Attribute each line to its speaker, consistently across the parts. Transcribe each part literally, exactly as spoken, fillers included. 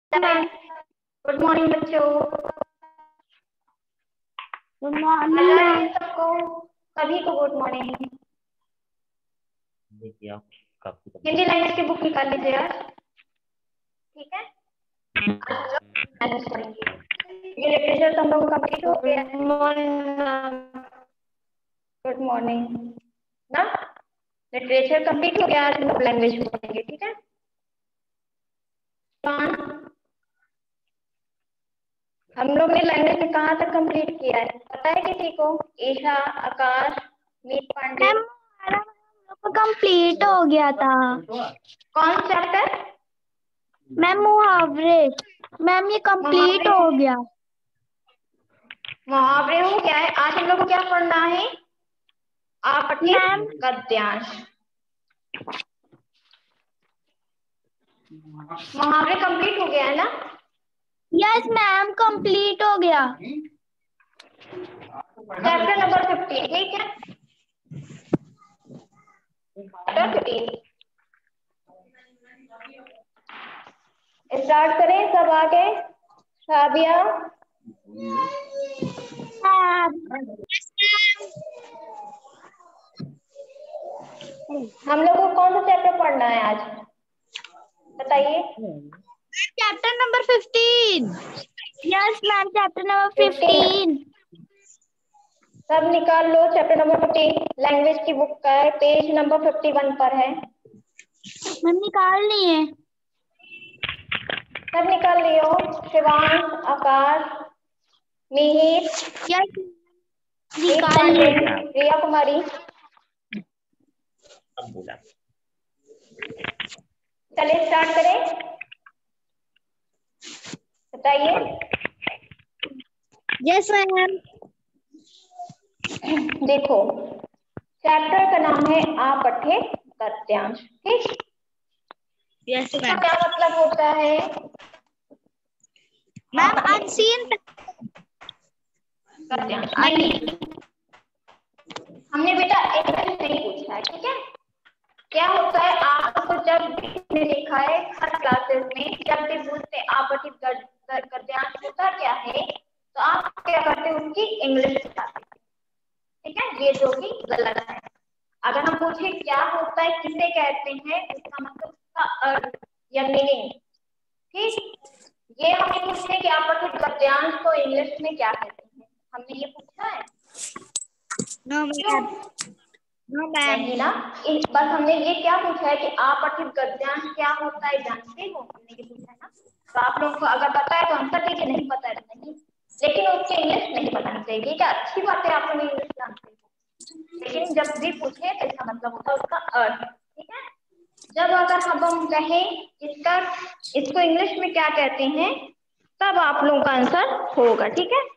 Speaker 1: Good morning बच्चों।
Speaker 2: Good morning ma'am.
Speaker 1: सबको सभी को गुड मॉर्निंग।
Speaker 3: देखिए आप काफी
Speaker 1: हिंदी लैंग्वेज की बुक निकाल लीजिए यार, ठीक है। आज करेंगे ये लिटरेचर तो हम लोग कंप्लीट हो गया। गुड मॉर्निंग ना, लिटरेचर कंप्लीट हो गया। आज हम लोग लैंग्वेज पढ़ेंगे, ठीक है। हम लोग ने लैंग्वेज में कहाँ तक कंप्लीट किया है पता है किसी को? ईशा, आकाश, मीत पांडे।
Speaker 2: कंप्लीट हो गया था।
Speaker 1: कौन चैप्टर?
Speaker 2: मैम मुहावरे। मैम ये कंप्लीट हो गया।
Speaker 1: मुहावरे हो गया है। आज हम लोग को क्या पढ़ना है? आपत्ति गद्यांश। मुहावरे कंप्लीट हो गया है ना?
Speaker 2: यस मैम कंप्लीट हो गया।
Speaker 1: चैप्टर नंबर फिफ्टीन, ठीक है। चैप्टर फिफ्टीन स्टार्ट करें। सब आ गए? साबिया, हम लोग को कौन सा चैप्टर पढ़ना है आज बताइए?
Speaker 2: Chapter number fifteen. Yes ma'am chapter number fifteen.
Speaker 1: सब निकाल लो चैप्टर नंबर फिफ्टीन। लैंग्वेज की बुक का है, पेज नंबर फिफ्टी वन पर है।
Speaker 2: मैम निकाल ली है।
Speaker 1: सब निकाल लियो। शिवांश, आकाश, मिहिर,
Speaker 2: यस
Speaker 1: मीत पांडे, रिया कुमारी।
Speaker 3: अब बोला
Speaker 1: चलिए स्टार्ट करें, बताइए।
Speaker 2: Yes ma'am.
Speaker 1: देखो चैप्टर का नाम है आपठित गद्यांश, ठीक।
Speaker 2: यस
Speaker 1: इसका
Speaker 2: मैम।
Speaker 1: क्या मतलब होता है?
Speaker 2: मैम अनसीन
Speaker 1: गद्यांश नहीं, हमने बेटा इंग्लिश नहीं पूछा है, ठीक है। क्या होता है आपको जब भी लिखा है हर क्लासेस में, जब भी पूछते आपठित गद्यांश होता क्या है तो आप क्या करते हैं उसकी इंग्लिश बताते हैं, ठीक है। ये जो कि गलत है। अगर हम पूछे क्या होता है, किसे कहते हैं, इसका मतलब उसका अर्थ या मीनिंग, ठीक। ये हमें पूछते हैं कि आपठित गद्यांश को इंग्लिश में क्या कहते हैं, हमने ये पूछा है?
Speaker 2: No ma'am. No ma'am.
Speaker 1: नहीं ना। इस बस हमने ये क्या पूछा है कि आपठित गद्यांश क्या होता है जानते हो, हमने ये पूछा है ना। तो आप लोगों को अगर पता है तो आंसर दीजिए, नहीं पता है तो नहीं, लेकिन उसकी इंग्लिश नहीं बतानी चाहिए, ठीक है। अच्छी बात है आप लोग इंग्लिश जानते हो, लेकिन जब भी पूछे तो इसका मतलब होता है उसका अर्थ, ठीक है। जब अगर हम हम कहें इसका इसको इंग्लिश में क्या कहते हैं तब आप लोगों का आंसर होगा, ठीक है।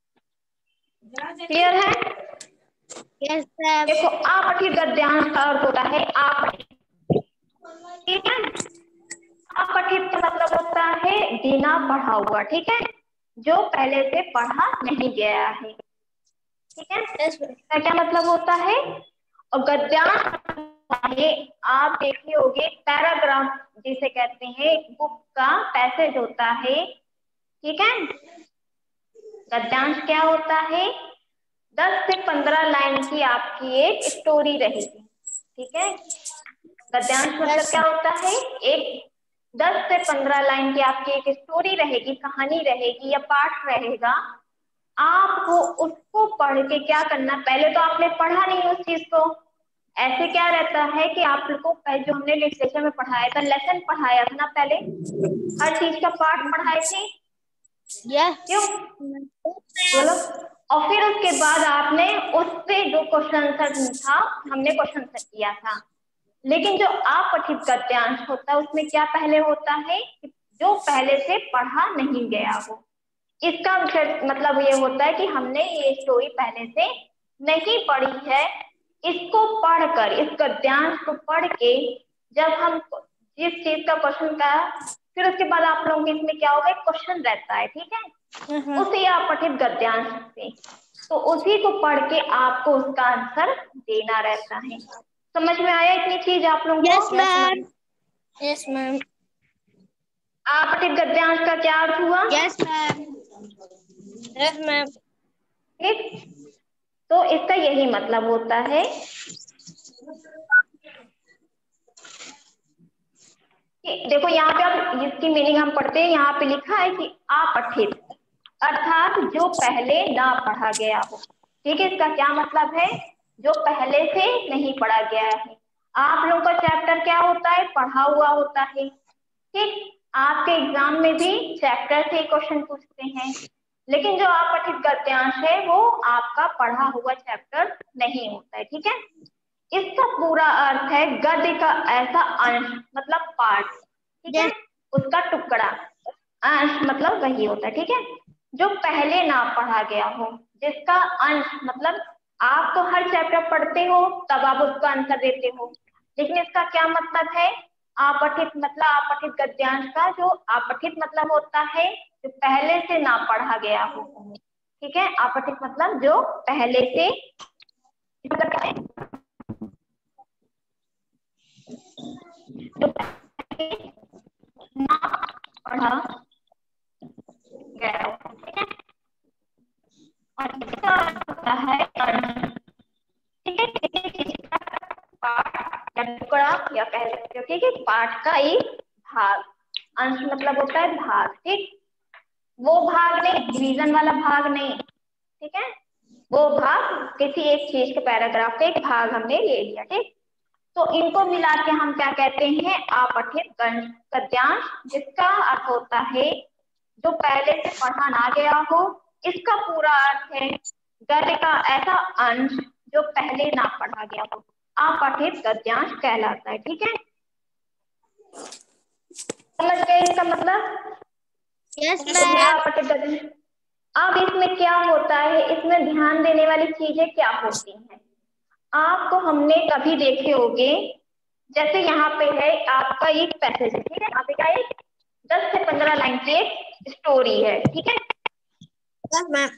Speaker 1: क्लियर है?
Speaker 2: Yes ma'am.
Speaker 1: देखो आपठित गद्यांश का अर्थ होता है आप, ठीक है। अपठित का मतलब होता है बिना पढ़ा हुआ, ठीक है, जो पहले से पढ़ा नहीं गया है, ठीक है। इसका क्या मतलब होता है? और गद्यांश आप देखे होंगे पैराग्राफ जिसे कहते हैं, बुक का पैसेज होता है, ठीक है। गद्यांश क्या होता है? दस से पंद्रह लाइन की आपकी एक स्टोरी रहेगी, ठीक है। गद्यांश मतलब क्या होता है? एक दस से पंद्रह लाइन की आपकी एक स्टोरी रहेगी, कहानी रहेगी या पाठ रहेगा। आपको उसको पढ़ के क्या करना, पहले तो आपने पढ़ा नहीं उस चीज को। ऐसे क्या रहता है कि आप लोग को पहले जो हमने लिटरेचर में पढ़ाया था, लेसन पढ़ाया था ना, पहले हर चीज का पाठ पढ़ाए थे, क्यों बोलो। और फिर उसके बाद आपने उससे जो क्वेश्चन आंसर था हमने क्वेश्चन आंसर किया था। लेकिन जो अपठित गद्यांश होता है उसमें क्या पहले होता है कि जो पहले से पढ़ा नहीं गया हो। इसका मतलब ये होता है कि हमने ये स्टोरी पहले से नहीं पढ़ी है, इसको पढ़कर, इस गद्यांश को पढ़ के जब हम जिस चीज का क्वेश्चन का, फिर उसके बाद आप लोगों के इसमें क्या होगा, क्वेश्चन रहता है, ठीक है, उसी अपठित गद्यांश से, तो उसी को पढ़ के आपको उसका आंसर देना रहता है। समझ में आया इतनी चीज आप लोगों को?
Speaker 2: Yes ma'am. Yes ma'am.
Speaker 1: आपठित गद्यांश का क्या अर्थ हुआ?
Speaker 2: Yes ma'am. Yes ma'am.
Speaker 1: ठीक, तो इसका यही मतलब होता है। देखो यहाँ पे आप इसकी मीनिंग हम पढ़ते हैं, यहाँ पे लिखा है कि अपठित अर्थात जो पहले ना पढ़ा गया हो। ठीक है, इसका क्या मतलब है? जो पहले से नहीं पढ़ा गया है। आप लोगों का चैप्टर क्या होता है? पढ़ा हुआ होता है। ठीक, आपके एग्जाम में भी चैप्टर से क्वेश्चन पूछते हैं, लेकिन जो अपठित गद्यांश है वो आपका पढ़ा हुआ चैप्टर नहीं होता है। ठीक है, इसका पूरा अर्थ है गद्य का ऐसा अंश मतलब पार्ट। ठीक है, उसका टुकड़ा। अंश मतलब वही होता है। ठीक है, जो पहले ना पढ़ा गया हो, जिसका अंश मतलब आप तो हर चैप्टर पढ़ते हो तब आप उसका आंसर देते हो, लेकिन इसका क्या मतलब है? अपठित मतलब अपठित गद्यांश का जो अपठित मतलब होता है जो पहले से ना पढ़ा गया हो। ठीक है, अपठित मतलब जो पहले से मतलब क्या है? जो ना पढ़ा गया हो। ठीक है, और इसका अर्थ होता है अंश। ठीक है, किसी चीज का पार्ट या टुकड़ा या कह सकते हो। ठीक है, पार्ट का एक भाग। अंश मतलब होता है भाग। ठीक, वो भाग नहीं, डिवीजन वाला भाग नहीं। ठीक है, वो भाग किसी एक चीज के पैराग्राफ का एक भाग हमने ले लिया। ठीक, तो इनको मिला के हम क्या कहते हैं? अपठित गद्यांश, जिसका अर्थ होता है जो पहले से पढ़ा ना गया हो। इसका पूरा अर्थ है गद्य का ऐसा अंश जो पहले ना पढ़ा गया हो, अपठित गद्यांश कहलाता है। ठीक है, समझ गए इसका मतलब?
Speaker 2: यस
Speaker 1: तो क्या
Speaker 2: मैम।
Speaker 1: अपठित गद्यांश? अब इसमें क्या होता है, इसमें ध्यान देने वाली चीजें क्या होती हैं? आपको हमने कभी देखे होंगे, जैसे यहाँ पे है आपका एक पैसेज है। ठीक है, यहाँ पे क्या है? दस से पंद्रह लाइन की एक स्टोरी है। ठीक है,
Speaker 2: यस मैम।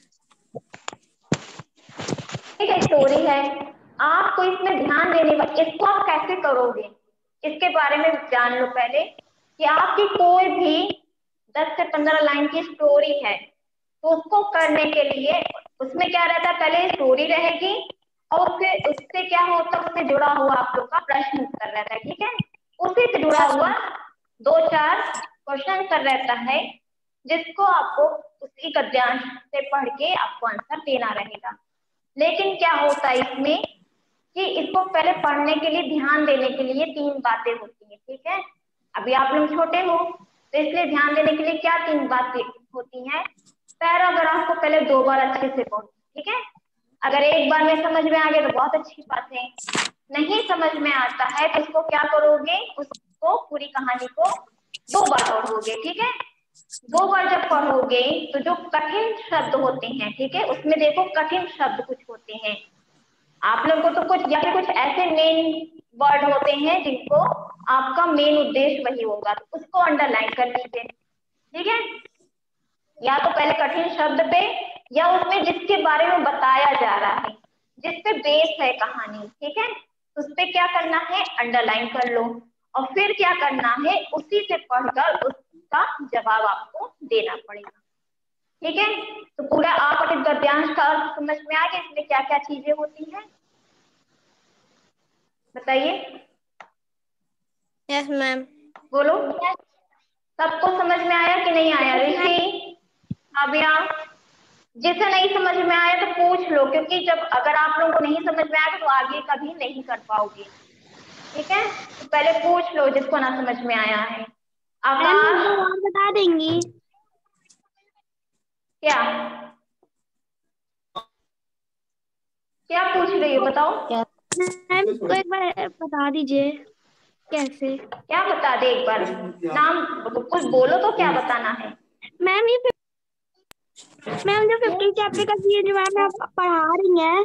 Speaker 1: ठीक है, स्टोरी है। आपको इसमें ध्यान देने वाले, इसको आप कैसे करोगे इसके बारे में जान लो पहले, कि आपकी कोई भी दस से पंद्रह लाइन की स्टोरी है तो उसको करने के लिए उसमें क्या रहता है? पहले स्टोरी रहेगी और उससे उससे क्या होता है? उससे जुड़ा हुआ आप लोग का प्रश्न उत्तर रहता है। ठीक है, उसी से जुड़ा हुआ दो चार क्वेश्चन आंसर रहता है, जिसको आपको उसी गद्यांश से पढ़ के आपको आंसर देना रहेगा। लेकिन क्या होता है इसमें कि इसको पहले पढ़ने के लिए, ध्यान देने के लिए तीन बातें होती हैं। ठीक है, अभी आप लोग छोटे हो तो इसलिए ध्यान देने के लिए क्या तीन बातें होती हैं? पैराग्राफ को पहले दो बार अच्छे से पढ़ो। ठीक है, अगर एक बार में समझ में आ गया तो बहुत अच्छी बात है, नहीं समझ में आता है तो इसको क्या करोगे? उसको पूरी कहानी को दो बार पढ़ोगे। ठीक है, दो बार जब पढ़ोगे तो जो कठिन शब्द होते हैं, ठीक है, उसमें देखो कठिन शब्द कुछ होते हैं आप लोगों को तो कुछ या फिर कुछ ऐसे मेन वर्ड होते हैं जिनको आपका मेन उद्देश्य वही होगा, तो उसको अंडरलाइन कर लीजिए। ठीक है, या तो पहले कठिन शब्द पे या उसमें जिसके बारे में बताया जा रहा है, जिस पे बेस है कहानी। ठीक है, उस पे क्या करना है? अंडरलाइन कर लो, और फिर क्या करना है? उसी से पढ़कर उसका जवाब आपको देना पड़ेगा। ठीक है, तो पूरा अपठित गद्यांश का अर्थ समझ में आ गया? इसमें क्या क्या चीजें होती हैं बताइए?
Speaker 2: Yes ma'am.
Speaker 1: बोलो, सबको समझ में आया कि नहीं आया? ऋषि, काव्या, जिसे नहीं समझ में आया तो पूछ लो, क्योंकि जब अगर आप लोगों को नहीं समझ में आएगा तो आगे कभी नहीं कर पाओगे। ठीक है, तो पहले पूछ लो जिसको ना समझ में आया है। आकाश,
Speaker 2: दो और बता देंगी
Speaker 1: क्या क्या पूछ रही हो बताओ?
Speaker 2: मैम, तो एक बार बता दीजिए कैसे।
Speaker 1: क्या बता दे एक बार? नाम कुछ बोलो तो क्या बताना है?
Speaker 2: मैम ये मैम जो फिफ्टी चैप्टर का ये जो मैम आप पढ़ा रही हैं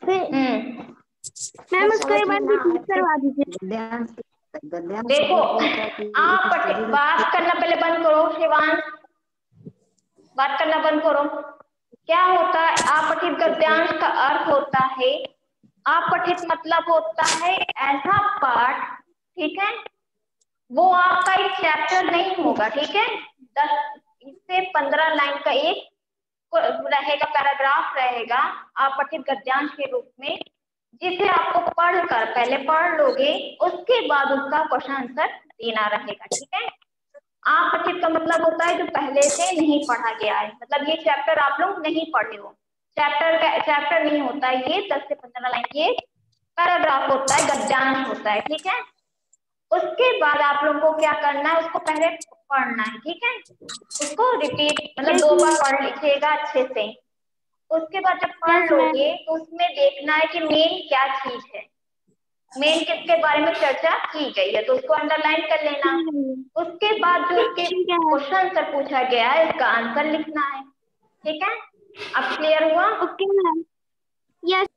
Speaker 2: मैम उसको एक बार रिपीट करवा दीजिए।
Speaker 1: देखो, आप बात करना पहले बंद करो शिवांश, बात करना बंद करो। क्या होता है अपठित गद्यांश का अर्थ होता है, अपठित मतलब होता है ऐसा पाठ, ठीक है, वो आपका एक चैप्टर नहीं होगा, ठीक है। दस से पंद्रह लाइन का एक रहेगा, पैराग्राफ रहेगा आप पठित गद्यांश के रूप में, जिसे आपको पढ़कर पहले पढ़ लोगे, उसके बाद उसका क्वेश्चन आंसर देना रहेगा, ठीक है। आप पठित का मतलब होता है जो पहले से नहीं पढ़ा गया है, मतलब ये चैप्टर आप लोग नहीं पढ़े हो। चैप्टर का चैप्टर नहीं होता है ये, दस से पंद्रह लाइन ये पैराग्राफ होता है, गद्यांश होता है, ठीक है। उसके बाद आप लोगों को क्या करना है, उसको पहले पढ़ना है, ठीक है। उसको रिपीट मतलब दो बार पढ़ लीजिएगा अच्छे से। उसके बाद जब पढ़ लोगे तो उसमें देखना है कि मेन क्या चीज है, मेन किसके बारे में चर्चा की गई है, तो उसको अंडरलाइन कर लेना। उसके बाद जो उसके क्वेश्चन आंसर पूछा गया है उसका आंसर लिखना है, ठीक है। अब क्लियर हुआ?
Speaker 2: Okay ma'am. Yes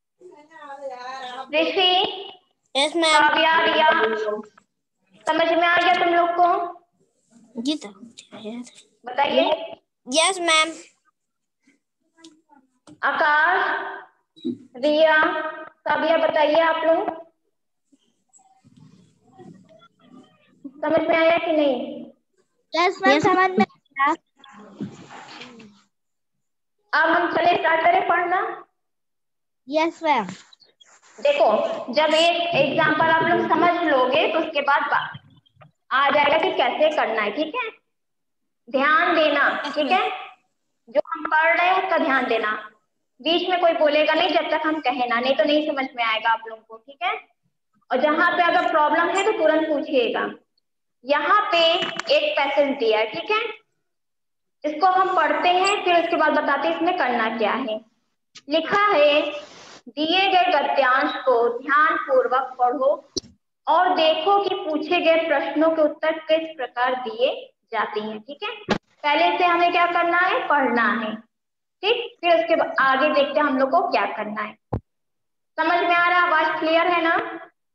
Speaker 1: Rishi,
Speaker 2: yes ma'am.
Speaker 1: Kavya, Riya, समझ में आ गया तुम लोग को?
Speaker 2: गीता
Speaker 1: बताइए।
Speaker 2: Yes ma'am.
Speaker 1: आकाश, रिया, काव्या, बताइए आप लोग समझ में आया कि नहीं?
Speaker 2: यस मैम समझ में आया।
Speaker 1: अब हम चले स्टार्ट करें पढ़ना।
Speaker 2: Yes ma'am.
Speaker 1: देखो, जब एक एग्जाम्पल आप लोग समझ लोगे तो उसके बाद आ जाएगा कि कैसे करना है, ठीक है। ध्यान देना, ठीक है। जो हम पढ़ रहे हैं उसका ध्यान देना, बीच में कोई बोलेगा नहीं जब तक हम कहे ना, नहीं तो नहीं समझ में आएगा आप लोगों को, ठीक है। और जहां पे अगर प्रॉब्लम है तो तुरंत पूछिएगा। यहाँ पे एक पैसेज दिया है, ठीक है। इसको हम पढ़ते हैं फिर उसके बाद बताते हैं इसमें करना क्या है। लिखा है, दिए गए गद्यांश को ध्यान पूर्वक पढ़ो और देखो कि पूछे गए प्रश्नों के उत्तर किस प्रकार दिए जाते हैं, ठीक है। पहले से हमें क्या करना है, पढ़ना है, ठीक। फिर उसके बाद आगे देखते हैं हम लोग को क्या करना है। समझ में आ रहा है? आवाज क्लियर है ना?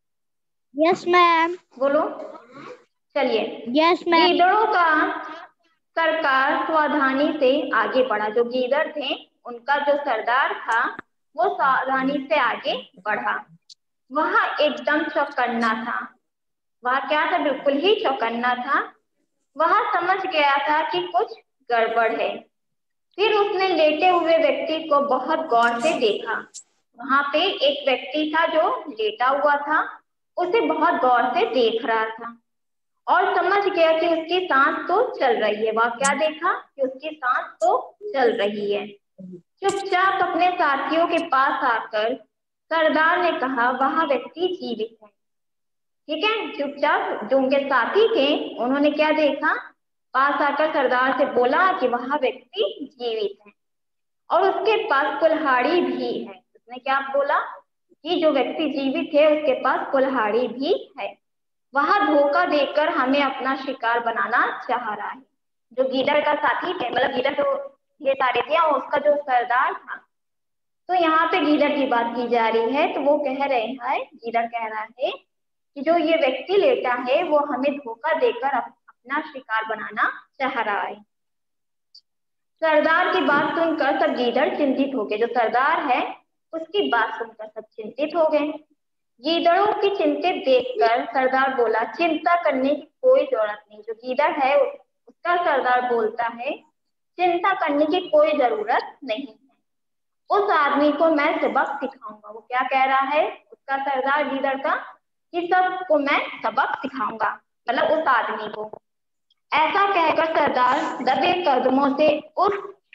Speaker 2: Yes ma'am.
Speaker 1: बोलो। चलिए।
Speaker 2: Yes ma'am.
Speaker 1: गीदड़ों का सरकार सावधानी से आगे बढ़ा। जो गीदड़ थे उनका जो सरदार था वो सावधानी से आगे बढ़ा। वह एकदम चौकन्ना था। वह क्या था, बिल्कुल ही चौकन्ना था। वह समझ गया था कि कुछ गड़बड़ है। फिर उसने लेटे हुए व्यक्ति को बहुत गौर से देखा। वहां पे एक व्यक्ति था जो लेटा हुआ था, उसे बहुत गौर से देख रहा था और समझ गया कि उसकी सांस तो चल रही है। वह क्या देखा कि उसकी सांस तो चल रही है। चुपचाप अपने साथियों के पास आकर सरदार ने कहा, वह व्यक्ति जीवित है, ठीक है। चुपचाप जो उनके साथी थे उन्होंने क्या देखा, पास आकर सरदार से बोला कि वह व्यक्ति जीवित है और उसके पास कुल्हाड़ी भी है। उसने क्या बोला कि जो व्यक्ति जीवित है उसके पास कुल्हाड़ी भी है। वह धोखा देकर हमें अपना शिकार बनाना चाह रहा है। जो गीदड़ का साथी थे, मतलब गीदड़ जो ये सारे थे और उसका जो सरदार था, तो यहाँ पे गीदड़ की बात की जा रही है। तो वो कह रहे हैं, गीदड़ कह रहा है कि जो ये व्यक्ति लेटा है वो हमें धोखा देकर अपना शिकार बनाना चाह रहा है। सरदार की बात सुनकर सब गीदड़ चिंतित हो गए। जो सरदार है उसकी बात सुनकर सब चिंतित हो गए। गीदड़ों की चिंतित देखकर सरदार बोला, चिंता करने की कोई जरूरत नहीं। जो गीदड़ है उसका सरदार बोलता है, चिंता करने की कोई जरूरत नहीं है, उस आदमी को मैं सबक सिखाऊंगा। वो क्या कह रहा है उसका सरदार गीदड़ का, कि सबको मैं सबक सिखाऊंगा, मतलब उस आदमी को। ऐसा कहकर सरदार दबे कदमों से उस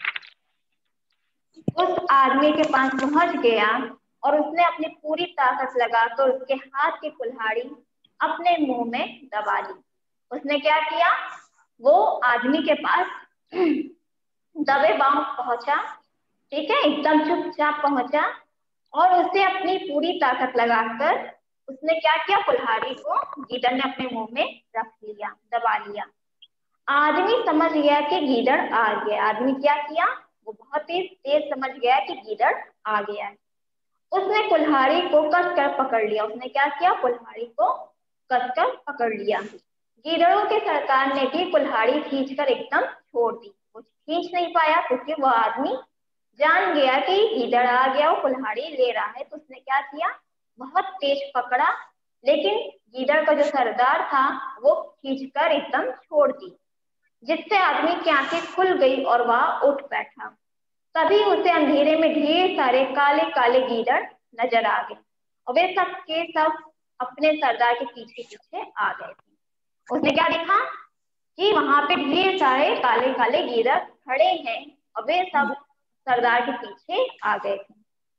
Speaker 1: उस आदमी के पास पहुंच गया और उसने अपनी पूरी ताकत लगाकर उसके हाथ की कुल्हाड़ी अपने मुंह में दबा ली। उसने क्या किया, वो आदमी के पास दबे बांव पहुंचा, ठीक है, एकदम चुपचाप पहुंचा और उसे अपनी पूरी ताकत लगाकर उसने क्या किया, कुल्हाड़ी को गीदड़ ने अपने मुंह में रख लिया, दबा लिया। आदमी समझ गया कि गीदड़ आ गया। आदमी क्या किया, वो बहुत तेज तेज समझ गया कि गीदड़ आ गया है। उसने कुल्हाड़ी को कसकर पकड़ लिया। उसने क्या किया, कुल्हाड़ी को कसकर पकड़ लिया। गीदड़ों के सरकार ने भी कुल्हाड़ी खींचकर एकदम छोड़ दी। वो खींच नहीं पाया क्योंकि वह आदमी जान गया कि गीदड़ आ गया, वो कुल्हाड़ी ले रहा है। तो उसने क्या किया, बहुत तेज पकड़ा लेकिन गीदड़ का जो सरदार था वो खींचकर एकदम छोड़ दी, जिससे आदमी की आंखें खुल गई और वह उठ बैठा। तभी उसे अंधेरे में ढेर सारे काले काले गीदड़ नजर आ गए और वे सब के सब अपने सरदार के पीछे पीछे आ गए थे। उसने क्या देखा कि वहां पे ढेर सारे काले काले गीदड़ खड़े हैं और वे सब सरदार के पीछे आ गए थे।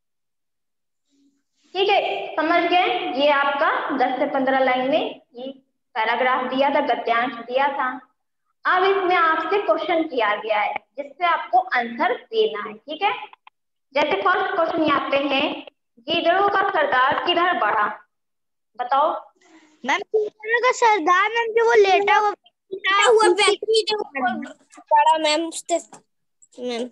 Speaker 1: ठीक है, समझ गए? ये आपका दस से पंद्रह लाइन में ये पैराग्राफ दिया था, गद्यांश दिया था। अब इसमें आपसे क्वेश्चन किया गया है जिससे आपको आंसर देना है। ठीक है, जैसे फर्स्ट क्वेश्चन यहाँ पे है, गीदड़ों का सरदार किधर बढ़ा? बताओ।
Speaker 2: मैम गीदड़ों का सरदार मैम जो वो लेटा हुआ
Speaker 3: हुआ व्यक्ति जो बड़ा मैम मैम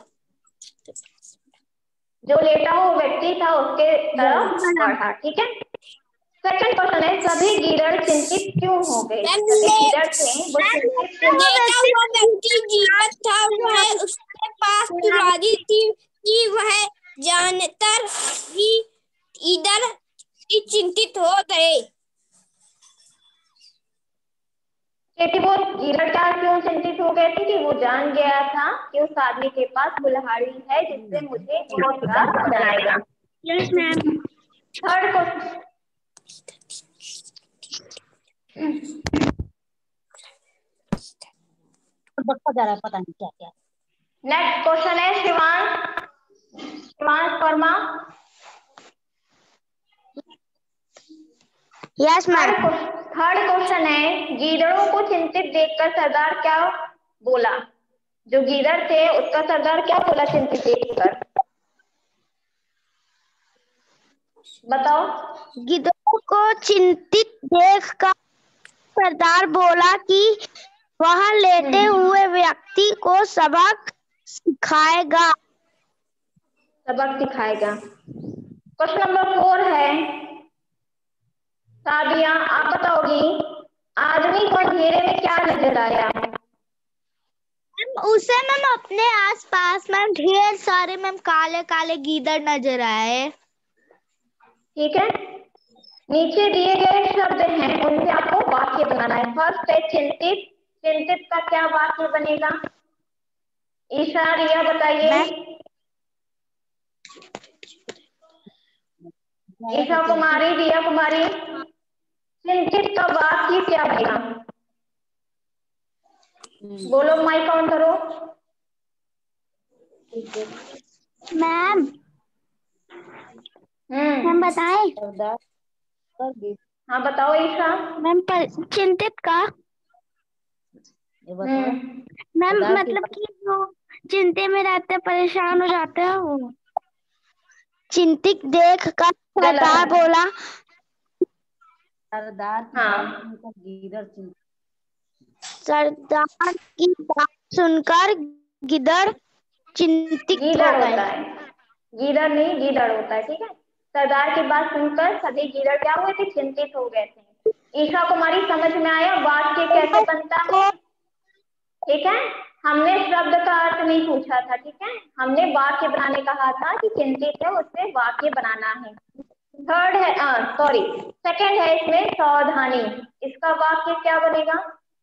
Speaker 1: जो लेटा हुआ व्यक्ति था उसके तरफ बढ़ा। ठीक है, सेकंड क्वेश्चन है, सभी गीदड़ चिंतित क्यों हो गए? सभी गीदड़ थे वो चिंतित क्यों?
Speaker 3: लेटा हुआ व्यक्ति जीवित था, वह उसके पास तुलादी थी कि वह जानकर ही इधर ही चिंतित हो गए।
Speaker 1: क्योंकि वो गीदड़ क्या क्यों चिंतित हो गए थे कि वो जान गया था कि उस आदमी के पास कुल्हाड़ी है जिससे मुझे बहुत बुरा बनाएगा।
Speaker 2: Yes ma'am.
Speaker 1: थर्ड क्वेश्चन,
Speaker 4: जा रहा है पता नहीं क्या क्या।
Speaker 1: नेक्स्ट क्वेश्चन है Shivansh Shivansh Verma.
Speaker 2: Yes ma'am.
Speaker 1: Third question है, गीदड़ों को चिंतित देखकर सरदार क्या बोला? जो गीदड़ थे उसका सरदार क्या बोला चिंतित देखकर? बताओ।
Speaker 2: गीदड़ों को चिंतित देखकर सरदार बोला कि वह लेटे हुए व्यक्ति को सबक सिखाएगा।
Speaker 1: सबक सिखाएगा। क्वेश्चन नंबर फोर है, साबिया आप बताओगी, आदमी को अंधेरे में क्या नजर आया?
Speaker 2: उसे मैम अपने आसपास मैम ढेर सारे मैम काले काले गीदड़ नजर आए।
Speaker 1: ठीक है, नीचे दिए गए शब्द हैं उनसे आपको वाक्य बनाना है। फर्स्ट है चिंतित, चिंतित का क्या वाक्य बनेगा? ईशा रिया बताइए। ईशा कुमारी, रिया कुमारी, चिंतित का वाक्य क्या बनेगा? बोलो, माइक ऑन करो।
Speaker 2: मैम
Speaker 1: हम्म
Speaker 2: मैम बताएं?
Speaker 1: हाँ बताओ ईशा।
Speaker 2: मैम चिंतित का
Speaker 1: हम्म
Speaker 2: मैम मतलब कि जो चिंता में रहते परेशान हो जाते हैं वो। चिंतित देख कर सरदार बोला,
Speaker 4: सरदार
Speaker 1: हाँ
Speaker 4: गीदड़
Speaker 2: सरदार की बात सुनकर गीदड़ चिंतित हो
Speaker 1: गीदड़
Speaker 2: गए।
Speaker 1: होता है, गीदड़ नहीं गीदड़ होता है। ठीक है, सरदार की बात सुनकर सभी गीदड़ क्या हुए थे? चिंतित हो गए थे। ईशा कुमारी समझ में आया वाक्य कैसे बनता है? ठीक है, हमने शब्द का अर्थ नहीं पूछा था। ठीक है, हमने वाक्य बनाने कहा था कि चिंतित है उससे वाक्य बनाना है। थर्ड है, सॉरी सेकंड है इसमें सावधानी, इसका वाक्य क्या बनेगा?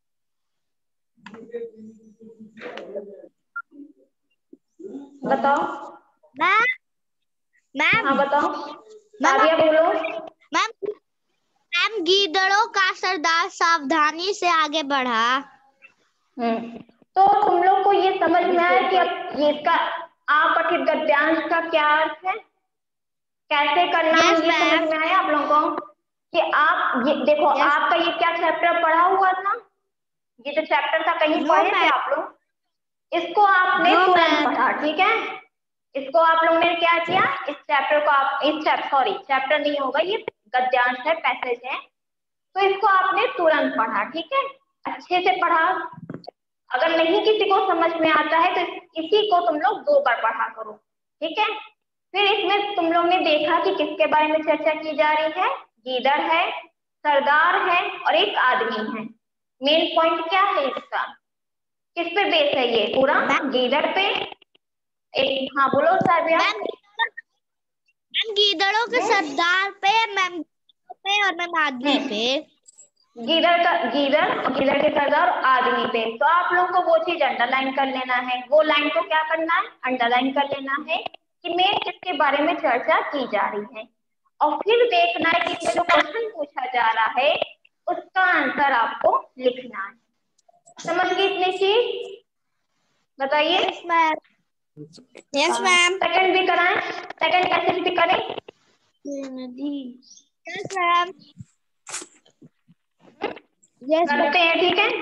Speaker 1: बताओ।
Speaker 2: मैम मैम
Speaker 1: हाँ बताओ, साबिया बोलो।
Speaker 2: मैम मैम गीदड़ों का सरदार सावधानी से आगे बढ़ा।
Speaker 1: हम्म तो तुम लोग को ये समझ में आया कि अब ये इसका अपठित गद्यांश का क्या अर्थ है, कैसे करना है?
Speaker 2: yes,
Speaker 1: ये समझ में आया आप लोगों को कि आप ये देखो yes. आपका ये क्या चैप्टर पढ़ा हुआ था? ये जो चैप्टर था कहीं no, पढ़े थे आप लोग? इसको आपने no, तुरंत पढ़ा। ठीक है, इसको आप लोगों ने क्या किया? इस चैप्टर को आप इस चैप्टर सॉरी चैप्टर नहीं होगा, ये गद्यांश है, पैसेज है, तो इसको आपने तुरंत पढ़ा। ठीक है, अच्छे से पढ़ा। अगर नहीं किसी को समझ में आता है तो इसी को तुम लोग दो बार पढ़ा करो। ठीक है, फिर इसमें तुम लोग ने देखा कि किसके बारे में चर्चा की जा रही है? गीदड़ है, सरदार है और एक आदमी है। मेन पॉइंट क्या है इसका? किस पे बेस है ये पूरा? गीदड़ पे। एक हाँ बोलो साबिया।
Speaker 2: मैम गीदड़ों के सरदार पे मैम पे और मैम आदमी पे।
Speaker 1: गीदड़ का गीदड़ और गीदड़ के सरदार आदमी पे। तो आप लोग को वो चीज अंडरलाइन कर लेना है, वो लाइन को क्या करना है, अंडरलाइन कर लेना है कि मैं किसके बारे में चर्चा की जा रही है, और फिर देखना है कि इसमें जो क्वेश्चन पूछा जा रहा है उसका आंसर आपको लिखना है। समझ गई इतनी चीज? बताइए।
Speaker 2: Yes ma'am.
Speaker 3: Yes ma'am.
Speaker 1: Second भी कराएं? सेकंड कैसे भी करें?
Speaker 2: Yes ma'am. यस
Speaker 1: करते हैं, ठीक है।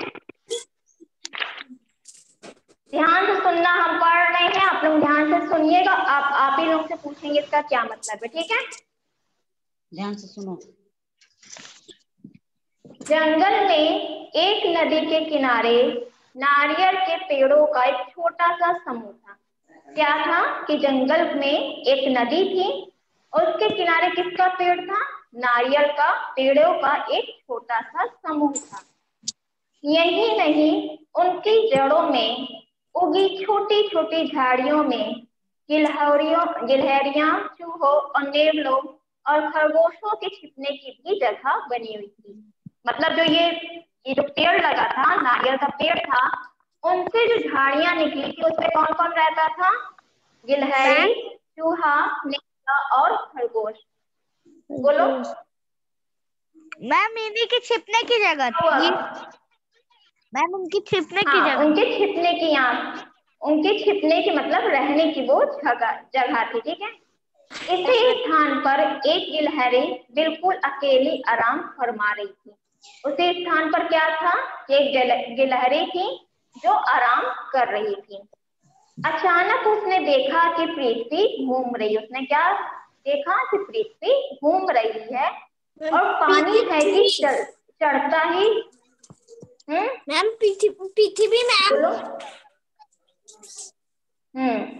Speaker 1: ध्यान से सुनना, हम पढ़ रहे हैं, आप लोग ध्यान से सुनिएगा। आप आप ही लोग से पूछेंगे इसका क्या मतलब है, ठीक है।
Speaker 4: ध्यान से सुनो।
Speaker 1: जंगल में एक नदी के किनारे नारियल के पेड़ों का एक छोटा सा समूह था। क्या था कि जंगल में एक नदी थी और उसके किनारे किसका पेड़ था, नारियल का पेड़ों का एक छोटा सा समूह था। यही नहीं, उनकी जड़ों में उगी छोटी छोटी झाड़ियों में गिलहरियों गिलहरियां, चूहों और नेवलों और खरगोशों के छिपने की भी जगह बनी हुई थी। मतलब जो ये ये जो पेड़ लगा था, नारियल का पेड़ था, उनसे जो झाड़ियां निकली थी उसमें कौन कौन रहता था, गिलहरी, चूहा, नेवला और खरगोश। बोलो
Speaker 2: मैम। इन्हीं की छिपने की जगह थी मैम, उनकी छिपने की
Speaker 1: हाँ,
Speaker 2: जगह।
Speaker 1: उनके छिपने की यहाँ उनके छिपने की मतलब रहने की वो जगह जगह थी, ठीक है। इसी स्थान पर एक गिलहरी बिल्कुल अकेली आराम फरमा रही थी। उसी स्थान पर क्या था, एक गिलहरी थी जो आराम कर रही थी। अचानक उसने देखा कि पृथ्वी घूम रही है। उसने क्या देखा कि पृथ्वी घूम रही है और पानी है कि चल चढ़ता ही। हम्म
Speaker 3: मैम पृथ्वी मैम।
Speaker 1: बोलो। हम्म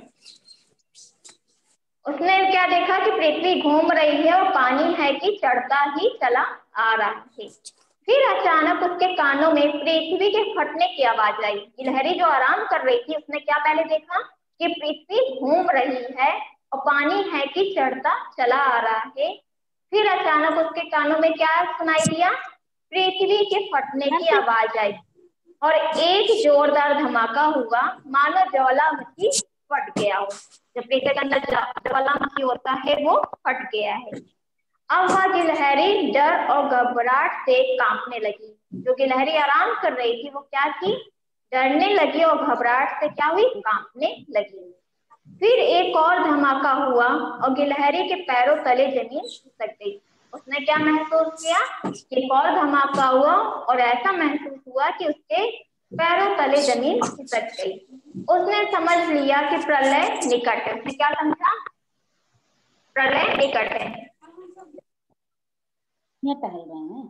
Speaker 1: उसने क्या देखा कि पृथ्वी घूम रही है और पानी है कि चढ़ता ही चला आ रहा है। फिर अचानक उसके कानों में पृथ्वी के फटने की आवाज आई। गिलहरी जो आराम कर रही थी उसने क्या पहले देखा कि पृथ्वी घूम रही है और पानी है कि चढ़ता चला आ रहा है। फिर अचानक उसके कानों में क्या सुनाई दिया, पृथ्वी के फटने की आवाज आई और एक जोरदार धमाका हुआ, मानो ज्वालामुखी फट गया हो। जब पृथ्वी के अंदर ज्वालामुखी होता है वो फट गया है। अब वह गिलहरी डर और घबराहट से कांपने लगी। जो गिलहरी आराम कर रही थी वो क्या थी, डरने लगी और घबराहट से क्या हुई, कांपने लगी। फिर एक और धमाका हुआ और गिलहरी के पैरों तले जमीन खिसक गई। उसने क्या महसूस किया, एक और धमाका हुआ और ऐसा महसूस हुआ कि उसके पैरों तले जमीन खिसक गई। उसने समझ लिया कि प्रलय निकट है। उसने क्या समझा, प्रलय निकट है।
Speaker 4: ये टहल रहे हैं।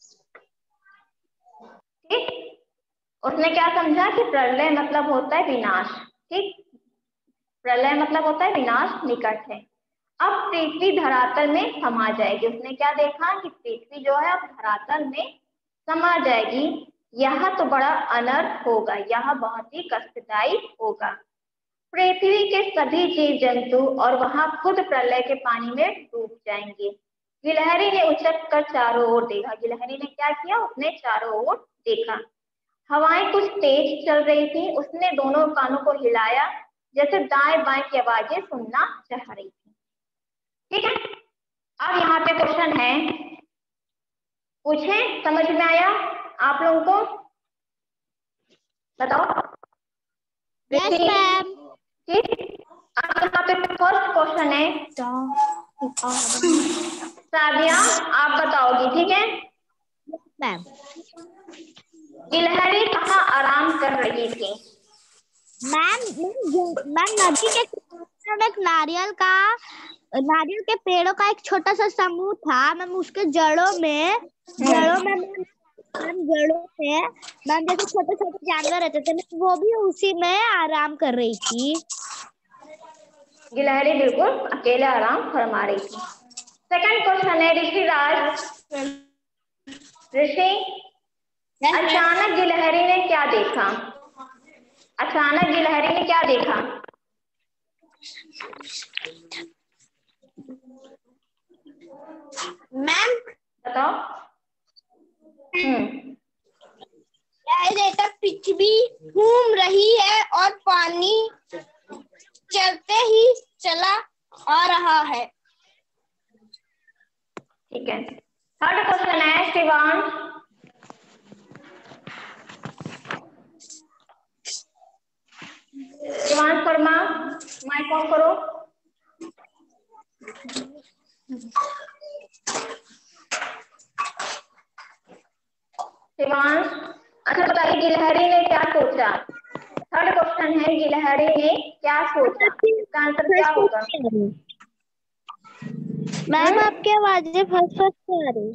Speaker 1: ठीक, उसने क्या समझा कि प्रलय मतलब होता है विनाश। ठीक, प्रलय मतलब होता है विनाश निकट है। अब पृथ्वी धरातल में समा जाएगी। उसने क्या देखा कि पृथ्वी जो है अब धरातल में समा जाएगी। यह तो बड़ा अनर्थ होगा, यह बहुत ही कष्टदायी होगा। पृथ्वी के सभी जीव जंतु और वहां खुद प्रलय के पानी में डूब जाएंगे। गिलहरी ने उछक कर चारों ओर देखा। गिलहरी ने क्या किया, उसने चारों ओर देखा। हवाएं कुछ तेज चल रही थी। उसने दोनों कानों को हिलाया जैसे दाएं बाएं की आवाजें सुनना चाह रही थी। ठीक है, अब यहाँ पे क्वेश्चन है, पूछे, समझ में आया आप लोगों को? बताओ।
Speaker 2: Yes ma'am.
Speaker 1: ठीक, अब यहाँ पे फर्स्ट क्वेश्चन है, सादिया आप बताओगी, ठीक है।
Speaker 2: मैम
Speaker 1: गिलहरी कहाँ आराम कर रही थी?
Speaker 2: मैम मैम नदी के किनारे एक नारियल का नारियल के पेड़ों का एक छोटा सा समूह था। मैम उसके जड़ों में जड़ों में मैम जड़ों में मैम जैसे छोटे छोटे जानवर रहते थे, वो भी उसी में आराम कर रही थी।
Speaker 1: गिलहरी बिल्कुल अकेले आराम फरमा रही थी। सेकंड क्वेश्चन है, ऋषि राज ऋषि अचानक गिलहरी ने क्या देखा? अचानक गिलहरी ने क्या देखा?
Speaker 3: मैम
Speaker 1: बताओ। हम्म
Speaker 3: रेता पृथ्वी घूम रही है और पानी चलते ही चला आ रहा है।
Speaker 1: ठीक है। थर्ड क्वेश्चन है शिवांश। शिवांश वर्मा, माइक ऑन करो। शिवांश, अच्छा बताइए गिलहरी ने क्या सोचा? थर्ड क्वेश्चन है गिलहरी ने क्या सोचा, इसका आंसर क्या होगा?
Speaker 2: मैम आपकी आवाजें फंस फंस आ रही।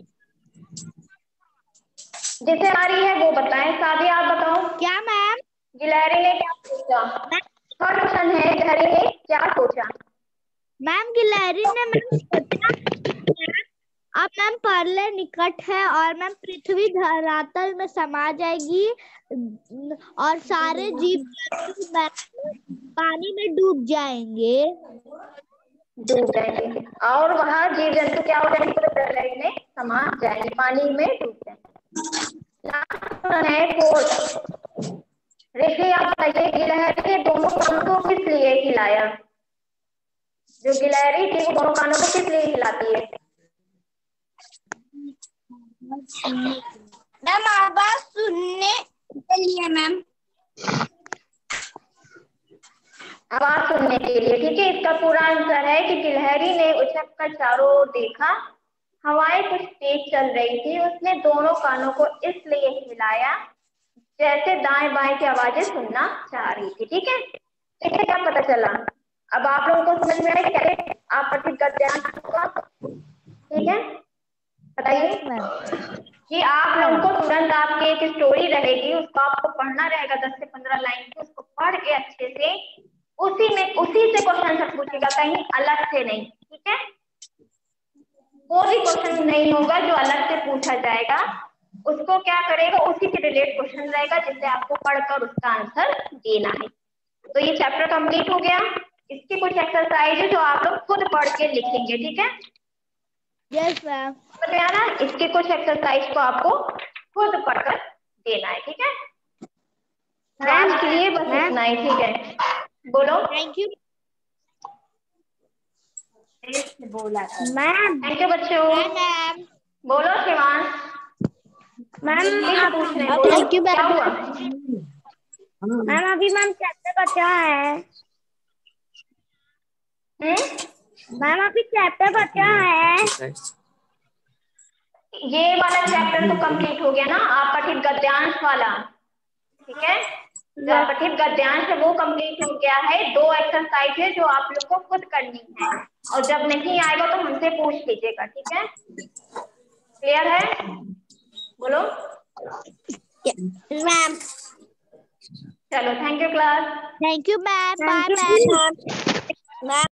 Speaker 1: जिसे आ रही है वो बताएं। सादी आप बताओ।
Speaker 2: क्या मैम?
Speaker 1: गिलहरी ने क्या सोचा? थर्ड क्वेश्चन है गिलहरी ने क्या सोचा?
Speaker 2: मैम गिलहरी ने मैम सोचा अब मैम परले निकट है और मैम पृथ्वी धरातल में समा जाएगी और सारे जीव जंतु पानी में डूब जाएंगे
Speaker 1: डूब जाएंगे और वहाँ जीव जंतु क्या हो जाएंगे? पूरे प्रलय में समा जाएंगे, पानी में डूब जाएंगे। लास्ट है फोर्थ। ऋषि आप बताइए गिलहरी के दोनों कानों को किस लिए हिलाया? जो गिलहरी थी वो दोनों कानों को किस लिए हिलाती है?
Speaker 3: मैम आवाज सुनने के लिए। मैम
Speaker 1: आवाज सुनने के लिए। ठीक है, इसका पूरा आंसर है कि गिलहरी ने उछक कर चारों ओर देखा, हवाएं कुछ तेज चल रही थी, उसने दोनों कानों को इसलिए हिलाया जैसे दाएं बाएं की आवाजें सुनना चाह रही थी। ठीक है, इससे क्या पता चला? अब आप लोगों को समझ में आया कि कैसे आप पठित गद्यांश होगा? ठीक है, बताइए कि आप लोगों को तुरंत आपकी एक स्टोरी रहेगी, उसको आपको पढ़ना रहेगा दस से पंद्रह लाइन की, उसको पढ़ के अच्छे से उसी में उसी से क्वेश्चन सब पूछेगा, कहीं अलग से नहीं। ठीक है, कोई भी क्वेश्चन नहीं होगा जो अलग से पूछा जाएगा, उसको क्या करेगा, उसी से रिलेटेड क्वेश्चन रहेगा जिससे आपको पढ़कर उसका आंसर देना है। तो ये चैप्टर कंप्लीट हो गया। इसकी कुछ एक्सरसाइज है जो आप लोग खुद पढ़ के लिखेंगे। ठीक है,
Speaker 2: यस मैम।
Speaker 1: ना इसके कुछ एक्सरसाइज को आपको खुद पढ़कर देना है। ठीक है, आज के लिए बस इतना ही। ठीक है, बोलो।
Speaker 2: थैंक यू
Speaker 4: बोला
Speaker 2: मैम।
Speaker 1: थैंक यू बच्चों।
Speaker 2: मैम
Speaker 1: बोलो शिवांश।
Speaker 2: मैम
Speaker 1: पूछ रहे बोलो,
Speaker 2: थैंक यू
Speaker 1: क्या हुआ?
Speaker 2: मैम अभी मैम चैप्टर बचा है।
Speaker 1: हम्म
Speaker 2: मैम अभी चैप्टर बचा है।
Speaker 1: ये वाला चैप्टर तो कंप्लीट हो गया ना, आप पठित गद्यांश वाला। ठीक है, जो आप पठित गद्यांश है वो कंप्लीट हो गया है। दो एक्सरसाइज है जो आप लोग को खुद करनी है, और जब नहीं आएगा तो हमसे पूछ लीजिएगा। ठीक है, क्लियर है? बोलो
Speaker 3: मैम
Speaker 1: चलो, thank you class.
Speaker 2: Thank you ma'am. Bye ma'am.
Speaker 3: Ma'am